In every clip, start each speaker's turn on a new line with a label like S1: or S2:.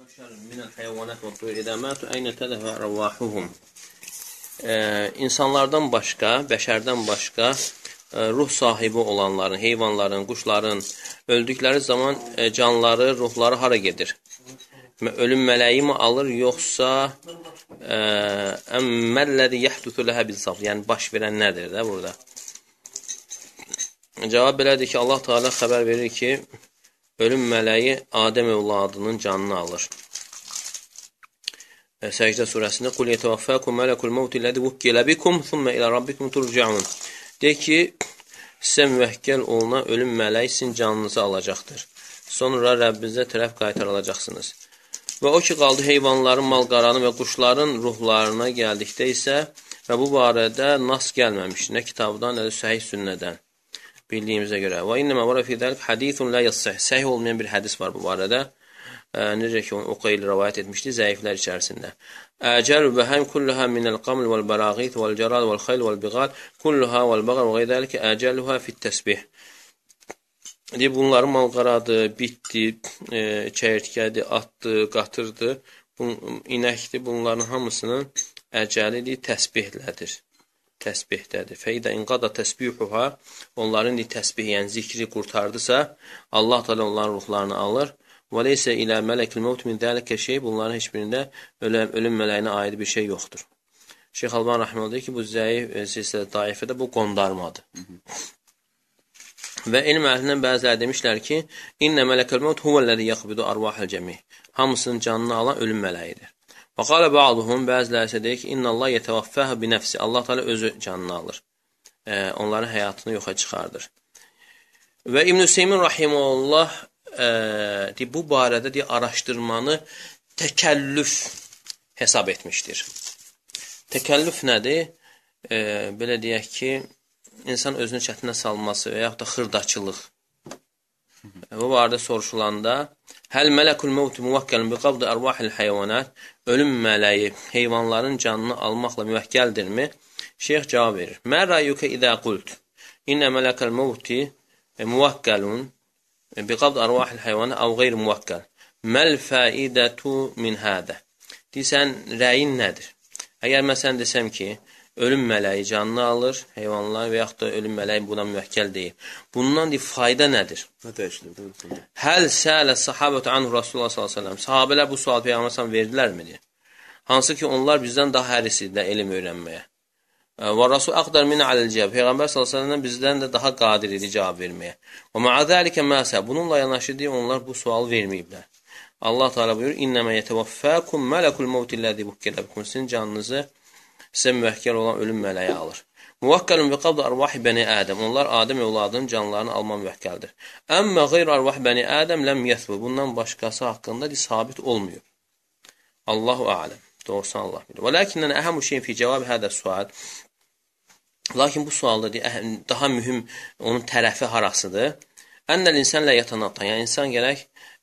S1: Minəl heyvanat və tuyur idə mətu əynə tədəfə rəvahuhum. İnsanlardan başqa, bəşərdən başqa ruh sahibi olanların, heyvanların, quşların öldükləri zaman canları, ruhları hara gedir? Ölüm mələyi mi alır, yoxsa əmməlləzi yəhdusu ləhə bilsaf, yəni baş verən nədir də burada? Cavab belədir ki, Allah Teala xəbər verir ki, ölüm mələyi Adəm övladının canını alır. Səcdə surəsində Qul yetevəffəkum mələkul mevti ləzi vukkilə bikum thumma ilə rabbikum turcaun. Deyir ki, sizə müvəkkəl olunan ölüm mələyi sizin canınızı alacaqdır. Sonra Rəbbinizə tərəf qaytarılacaqsınız. Və o ki, qaldı heyvanların, malqaranın və quşların ruhlarına gəldikdə isə və bu barədə nas gəlməmiş, nə kitabdan, nə də səhih sünnədən bildiyimizə görə. Və innəmə vərə fi dəlik hədithun lə yassih. Səhih olmayan bir hədis var bu barədə. Necə ki, onu Uqayl rəvayət etmişdi zəiflər içərisində. Əcəl və həm kulluha minəl qaml vəl bərağit vəl cərad vəl xayl vəl biqal kulluha vəl bəqar və qeydəlikə əcəluha fit təsbih. Deyir, bunların malqaradır, bitdir, çəyirtkədir, atdır, qatırdır, inəkdir. Bunların hamısının əcəlidir, təsbihlədir. Təsbihdədir. Fəidə inqada təsbihuha, onların təsbih, yəni zikri qurtardısa, Allah da onların ruhlarını alır. Və leysə ilə mələkil mevt min dəlikə şey, bunların heç birində ölüm mələyinə aid bir şey yoxdur. Şeyx Əlban rəhməllah deyir ki, bu zəif, silsilə daifədə bu qondarmadır. Və elm əhlindən bəziləri demişlər ki, İnnə mələkil mevt huvəlləzi yəqbidu arvahəl cəmih. Hamısının canını alan ölüm mələyidir. Və qalə bə'duhum, bəziləri isə deyir ki, İnnə Allah yetəvaffəhə binəfsi. Allah Teala özü canını alır. Onların həyatını yoxa çıxardır. Və İbn-i Hüseymin rahiməhullah bu barədə araşdırmanı təkəllüf hesab etmişdir. Təkəllüf nədir? Belə deyək ki, insan özünü çətinə salması və yaxud da xırdaçılıq. Bu barədə soruşulanda Həl mələkul mevt müvəkkəlun bi qabdı ərvahil heyvanat, ölüm mələyi heyvanların canını almaqla müvəkkəldirmi? Şeyx cavab verir. Mə rəyyükə idə qult İnnə mələkəl mevti müvəkkəlun bi qabdı ərvahil heyvanat əv qeyr müvəkkəl. Məl fəidətu min hədə. Deyirsən, rəyin nədir? Əgər məsələn desəm ki, ölüm mələyi canını alır, heyvanlar və yaxud da ölüm mələyi buna müvəkkəl deyil. Bundan fayda nədir? Həl sələ sahabətü anhu Rasulullah s.ə.v. Sahabələr bu sual Peyğəmbər verdilərmi? Hansı ki, onlar bizdən daha hərisidir elm öyrənməyə. Və Rasul əqdər minə aləl-cəvab. Peyğəmbər s.ə.v. bizdən də daha qadir idi cavab verməyə. Və mə'ədəlikə məsə. Bununla yanaşı deyil, onlar bu sualı verməyiblər. Allah Teala buyurur, İnnəmə yetəvəffəkum mələkul mevtilləzi vukkilə bikum. Sizin canınızı sizə müvəkkəl olan ölüm mələyi alır. Müvəkkəlun bi qabdı arvahi bəni Ədəm. Onlar Adəm övladının canlarını alma müvəkkəldir. Əmmə qeyr arvahi bəni Ədəm ləm yəthbu. Bundan başqası haqqında sabit olmuyor. Allahu a'ləm. Doğrusu Allah bilir. Və lakinnən əhəmu şeyin fi cavab hədə sual. Lakin bu sualda daha mühüm onun tərəfi harasıdır? Ənəl insan lə yətanatdan. Yəni insan gərək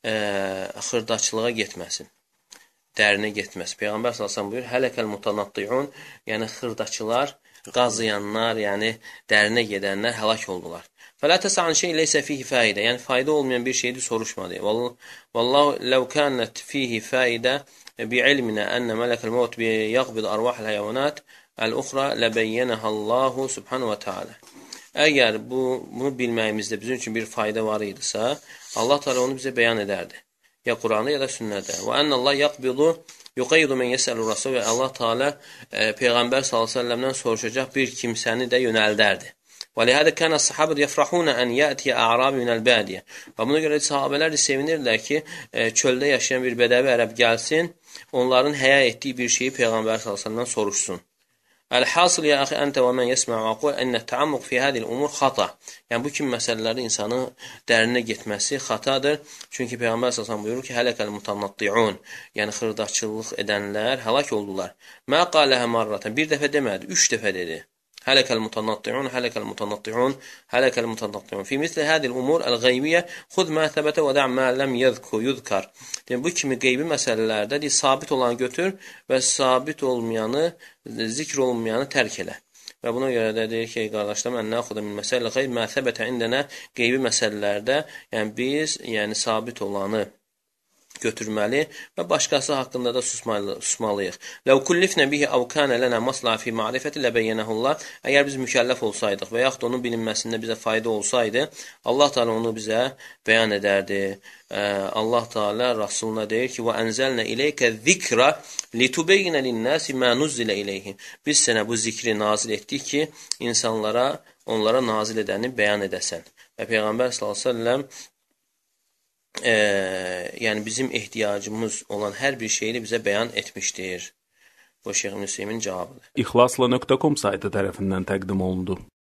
S1: xırdaçılığa getməsin. Dərinə getməsi. Peyğəmbər s.ə.v. buyur, Hələkəl mutanatti'un, yəni xırdaçılar, qazıyanlar, yəni dərinə gedənlər həlak oldular. Fələ təsə'an şey leysə fihi fəidə, yəni fayda olmayan bir şeydir, soruşmadı. Vallahu ləv kənət fihi fəidə bi'ilminə ənə mələkəl mevt yəqbid arvahəl heyvanat əl-uxra ləbəyyənəhəllahu subhanahu və teala. Əgər bunu bilməyimizdə bizim üçün bir fayda var idisə, Allah Teala onu bizə bəyan edərdi. Ya Qur'anda ya da sünnədə. Və ənəllah yaqbidu yuqayyidu men yesəlu rasul və Allah Teala Peyğəmbər s.ə.v-dən soruşacaq bir kimsəni də yönəldərdi. Və lihədə kənə sahabət yəfrahunə ən yətiyə ə'rabi minəl bədiyə. Və buna görə sahabələr də sevinirlər ki, çöldə yaşayan bir bədəvi ərəb gəlsin, onların həya etdiyi bir şeyi Peyğəmbər s.ə.v-dən soruşsun. Əl-hasıl ya əxi əntə və mən yəsmə'u aqul ennə təammuq fi hədil umur xata. Yəni bu kimi məsələlərdə insanın dərinə getməsi xatadır. Çünki Peyğəmbər s.ə.v buyurur ki, hələkəl mutanatti'un, yəni xırdaçılıq edənlər həlak oldular. Mə qaləhə marratan, bir dəfə demədi, 3 dəfə dedi. Hələkəl mutanatti'un, hələkəl mutanatti'un, hələkəl mutanatti'un. Fi misli hədil umur əl-qeybiyyə xud mə təbətə və də'mə ləm yudkar. Bu kimi qeybi məsələlərdə sabit olanı götür və sabit olmayanı, zikr olmayanı tərk elə. Və buna görə də deyir ki, qardaşlar, mən nəxuda min məsələ qeyb mə təbətə indənə qeybi məsələlərdə, yəni biz, yəni sabit olanı götürməli və başqası haqqında da susmalıyıq. Ləv kullifnə bihi əv kana lana maslaha fi ma'rifati labayyanahulla. Əgər biz mükəlləf olsaydıq və yaxud onun bilinməsində bizə fayda olsaydı, Allah Teala onu bizə bəyan edərdi. Allah Teala Rasuluna deyir ki: "Və enzelna ileyke zikra litubeyyina lin-nasi ma nuzila ileyhim." Biz sənə bu zikri nazil etdik ki, onlara nazil edəni bəyan edəsən. Və Peyğəmbər sallallahu əleyhi və səlləm yəni bizim ehtiyacımız olan hər bir şeyi bizə bəyan etmişdir. Bu Şeyx Müslimin cavabıdır.
S2: İxlasla.com saytı tərəfindən təqdim olundu.